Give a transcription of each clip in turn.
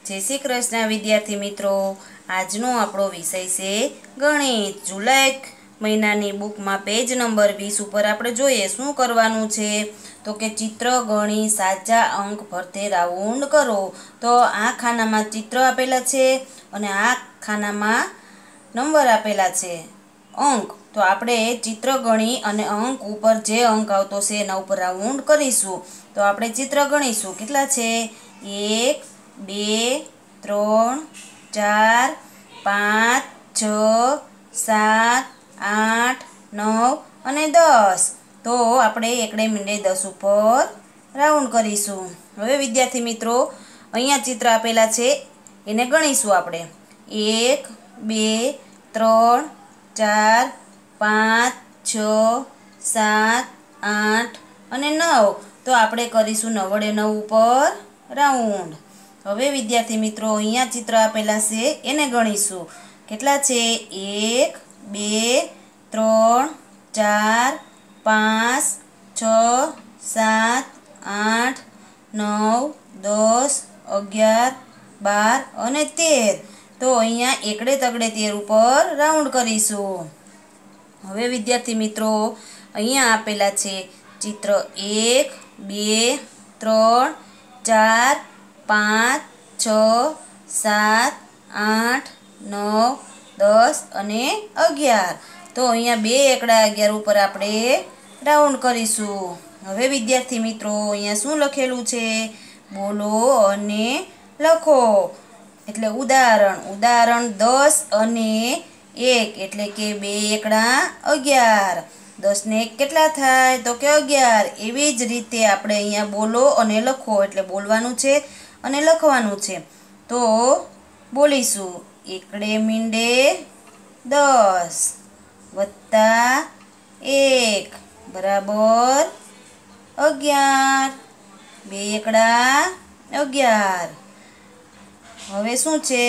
जय श्री कृष्ण विद्यार्थी मित्रों। आजनो आपणो विषय से गणित। जुलाई महीनानी बुक में पेज नंबर 20 पर आपणे जोईए शुं करवानुं छे। तो के चित्र गणी साचा अंक फरते राउंड करो। तो आ खाना में चित्र आपेला छे अने आ खाना में नंबर आपेला छे अंक। तो आपणे चित्र गणी अने अंक उपर जे अंक आवतो छे एना उपर राउंड करीशुं। तो आपणे चित्र गणीशुं केटला छे 1 2 3 4 5 6 7 8 9 અને 10। तो આપણે એકડે મીંડે 10 ઉપર રાઉન્ડ કરીશું। હવે વિદ્યાર્થી મિત્રો અહીંયા ચિત્ર આપેલા છે એને ગણીશું આપણે 1 2 3 4 5 6 7 8 અને 9। તો આપણે કરીશું 9 વડે 9 ઉપર રાઉન્ડ। હવે વિદ્યાર્થી મિત્રો અહીંયા ચિત્ર આપેલા છે એને ગણીશું કેટલા છે 1 2 3 4 5 6 7 8 9 10 11 12 અને 13। તો અહીંયા એકડે તગડે 13 ઉપર રાઉન્ડ કરીશું। હવે વિદ્યાર્થી મિત્રો અહીંયા આપેલા છે ચિત્ર 1 2 3 4 5 6 7 8 9 10 અને 11। તો અહીંયા 2 એકડા 11 ઉપર આપણે રાઉન્ડ કરીશું। હવે વિદ્યાર્થી મિત્રો અહીંયા શું લખેલું છે બોલો અને લખો। એટલે ઉદાહરણ 10 અને 1 એટલે કે 2 એકડા 11। 10 ને 1 કેટલા થાય તો કે 11। એવી જ રીતે આપણે અહીંયા બોલો અને લખો એટલે બોલવાનું છે અને લખવાનું છે। તો બોલીશું એકડે મીંડે 10 વત્તા 1 બરાબર 11। 2 એકડા 11। હવે શું છે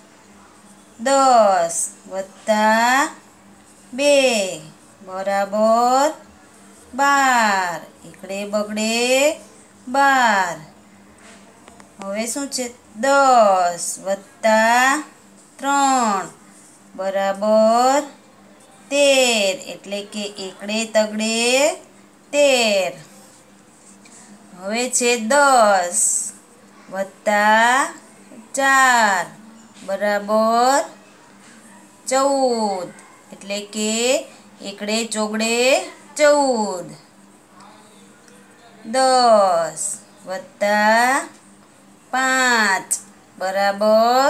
10 વત્તા 2 બરાબર 12। એકડે બગડે 12। હવે શું છે 10 વત્તા 3 બરાબર 13 એટલે કે એકડે તગડે 13। હવે છે 10 વત્તા 4 બરાબર 14 એટલે કે એકડે ચોગડે 14। 10 વત્તા 5 બરાબર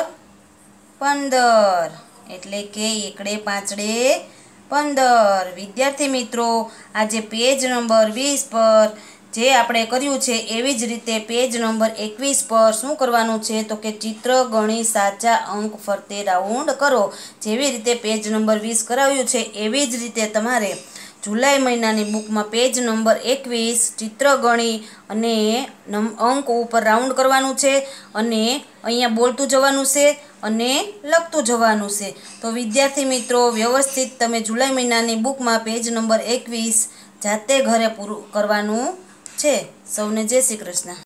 15 એટલે કે એકડે પાંચડે 15। વિદ્યાર્થી મિત્રો આજે પેજ નંબર 20 પર જે આપણે કર્યું છે એવી જ રીતે પેજ નંબર 21 પર શું કરવાનું છે તો કે ચિત્ર ગણી સાચા અંક ફરતે રાઉન્ડ કરો। જેવી રીતે પેજ નંબર 20 કરાવ્યું છે એવી જ રીતે તમારે જુલાઈ મહિનાની બુકમાં પેજ નંબર 21 ચિત્ર ગણી અને અંક ઉપર રાઉન્ડ કરવાનું છે અને અહીંયા બોલતું જવાનું છે અને લખતું જવાનું છે। તો વિદ્યાર્થી મિત્રો વ્યવસ્થિત તમે જુલાઈ મહિનાની બુકમાં પેજ નંબર 21 જાતે ઘરે પૂરું કરવાનું છે। સૌને જય શ્રી કૃષ્ણ।